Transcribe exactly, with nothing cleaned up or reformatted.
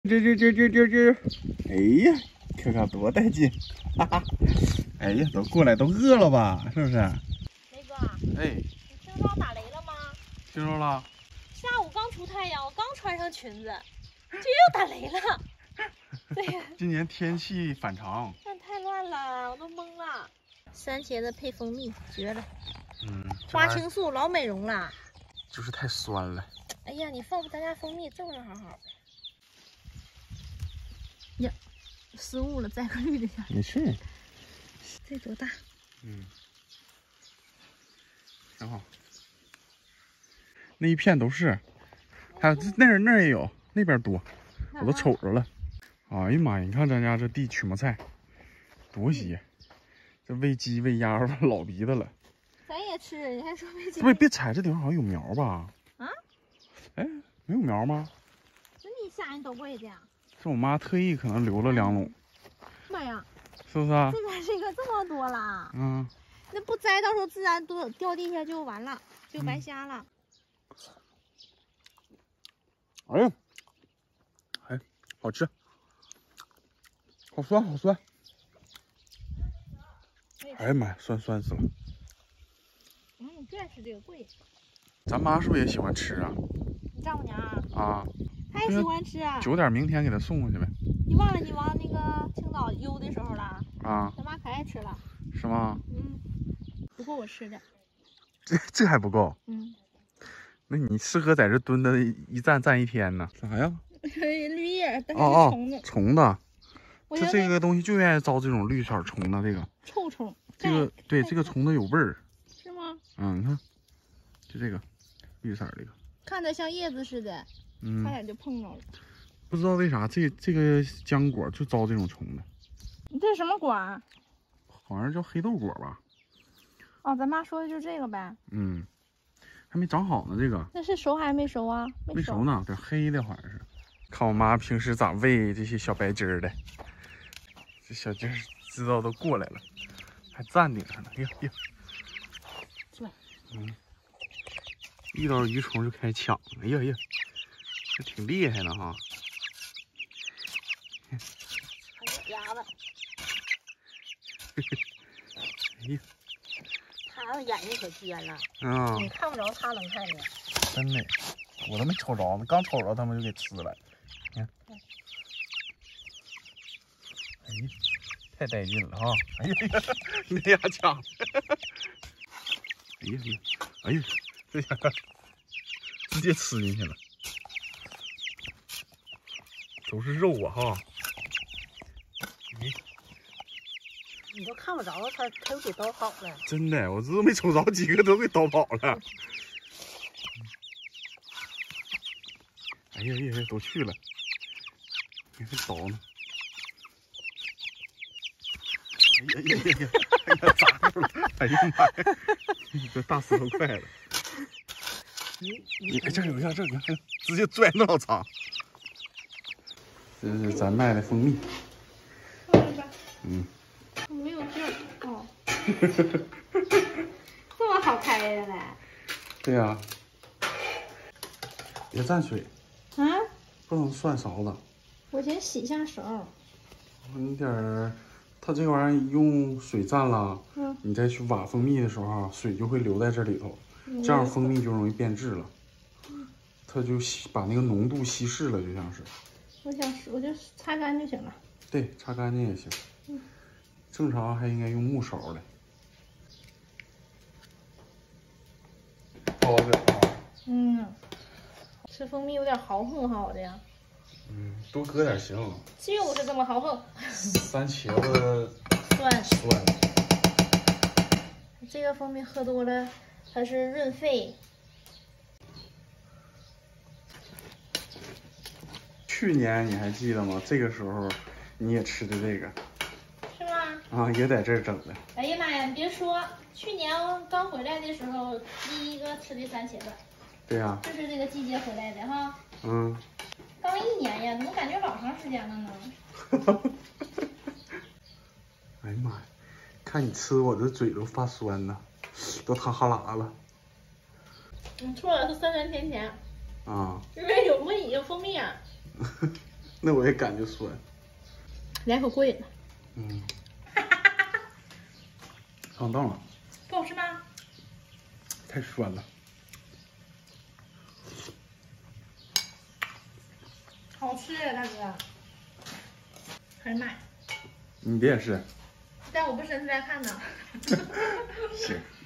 这这这这这这，哎呀，看看多带劲！哈哈，哎呀，都过来，都饿了吧？是不是？ 雷哥， 哎， 你听说打雷了吗？ 听说了。 下午刚出太阳，我刚穿上裙子，就又打雷了。对呀， 今年天气反常， 但太乱了，我都懵了。番茄的配蜂蜜，绝了。 嗯， 花青素老美容了。 就是太酸了。 哎呀，你放咱家蜂蜜正正好好。呀，失误了，摘个绿的下。 没事。 这多大？ 嗯，挺好。那一片都是，还有那儿那儿也有，那边多，我都瞅着了。哎呀妈呀，你看咱家这地曲目菜，多些，这喂鸡喂鸭老鼻子了。 咱也吃，你还说喂鸡？ 不是，别踩，这顶上好像有苗吧？ 啊？ 哎，没有苗吗？ 那你下你都喂的呀？ 是我妈特意可能留了两垄。 妈呀！ 是不是啊？ 这边这个这么多了。 嗯。 那不摘，到时候自然都掉地下就完了，就白瞎了。 嗯、哎呀，哎，好吃，好酸，好酸。哎呀妈呀，酸酸死了。 嗯，你最爱吃这个贵。 咱妈是不是也喜欢吃啊？ 你丈母娘啊？ 啊。 她也喜欢吃啊。 九点明天给她送过去呗。 你忘了你往那个青岛邮的时候了？ 啊。 咱妈可爱吃了。 是吗？ 嗯。不够我吃的。 这这还不够？ 嗯。 那你适合在这蹲的一站站一天呢？啥呀？ 绿叶，但是哦虫子。 哦，虫子。它这我个东西就愿意招这种绿色虫子，这个。 臭虫。 这个对，这个虫子有味儿。 是吗？ 嗯，你看，就这个，绿色这个。 看着像叶子似的， 嗯， 差点就碰着了。 不知道为啥这这个浆果就招这种虫子。 你这是什么果啊？ 好像叫黑豆果吧。 哦，咱妈说的就是这个呗。 嗯，还没长好呢，这个。 那是熟还是没熟啊？ 没熟，没熟呢，这黑的好像是。看我妈平时咋喂这些小白鸡儿的，这小鸡儿知道都过来了，还站顶上呢。哎呀呀！嗯，遇到鱼虫就开始抢。哎呀呀，这挺厉害的哈。 还有鸭子。 哎呀。 他眼睛可尖了， 啊、 嗯，你看不着，他能看见。 真的，我都没瞅着呢，刚瞅着他们就给吃了。你看，哎呀，太带劲了哈！哎呀呀，那牙抢！哎呀呀，哎呀，这家伙直接吃进去了，都是肉啊哈！哎。 你都看不着他，他又给叨跑了。 真的，我这都没瞅着，几个都给叨跑了。哎呀呀呀，都去了，你还叨呢？哎呀呀呀呀！哎呀，砸住了！哎呀妈呀！这大石头快了。你你这有下，这有下，直接拽那么长。这是咱卖的蜂蜜。嗯。 没有劲儿哦。这么好开的嘞？ 对呀、啊。别蘸水。 啊？ 不能涮勺子。 我先洗一下手。 你点儿，它这个玩意儿用水蘸了，嗯，你再去挖蜂蜜的时候，水就会留在这里头，嗯、这样蜂蜜就容易变质了。嗯、它就吸把那个浓度稀释了，就像是。 我想，我就擦干就行了。 对，擦干净也行。嗯。正常还应该用木勺的。包着啊。 嗯。吃蜂蜜有点豪横，好的呀。 嗯，多搁点行。 就是这么豪横。 番茄子酸酸。 这个蜂蜜喝多了，它是润肺。 去年你还记得吗？这个时候你也吃的这个。 是吗？ 啊，也在这儿整的。 哎呀妈呀，你别说，去年刚回来的时候，第一个吃的番茄子。 对呀、啊。 就是这个季节回来的哈。 嗯。 刚一年呀，怎么感觉老长时间了呢？ 哎呀妈呀，看你吃我这嘴都发酸呢，都淌哈喇了。 你错了，是酸酸甜甜。 啊。 因为有茉莉有蜂蜜啊。 那我也感觉酸。 来口过瘾的。 嗯。上当了。 不好吃吗？ 太酸了。 好吃呀，大哥。哎呀妈呀！ 你别试。 但我不伸出来看呢。 行。